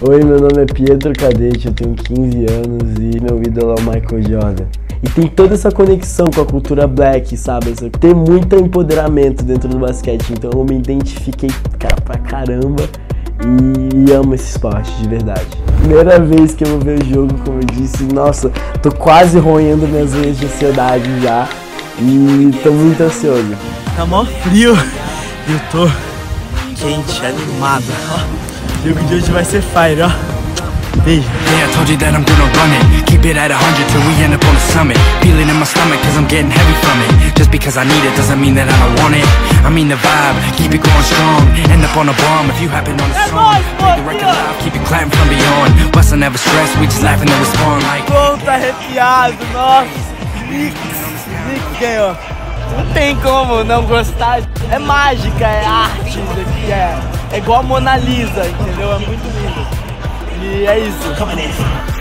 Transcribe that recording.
Oi, meu nome é Pietro Cadete, eu tenho 15 anos e meu ídolo é o Michael Jordan. E tem toda essa conexão com a cultura black, sabe? Tem muito empoderamento dentro do basquete, então eu me identifiquei pra caramba e amo esse esporte, de verdade. Primeira vez que eu vou ver o jogo, como eu disse, nossa, tô quase roendo minhas unhas de ansiedade já e tô muito ansioso. Tá mó frio e eu tô quente, animado, ó. O jogo de hoje vai ser fire, ó. Beijo. Yeah, I told you that I'm gonna run it. Keep it at 100 till we end up on the summit. Feeling in my stomach cause I'm getting heavy from it. Just because I need it doesn't mean that I don't want it. I mean the vibe, keep it going strong. End up on a bomb if you happen on the song. Play the record loud, keep it clapping from beyond. Wes'll never stress, we just laughing and respond like. Tô arrepiado, nossa. Knicks ganhou. Não tem como não gostar. É mágica, é arte isso aqui, é igual a Mona Lisa, entendeu? É muito lindo. E é isso.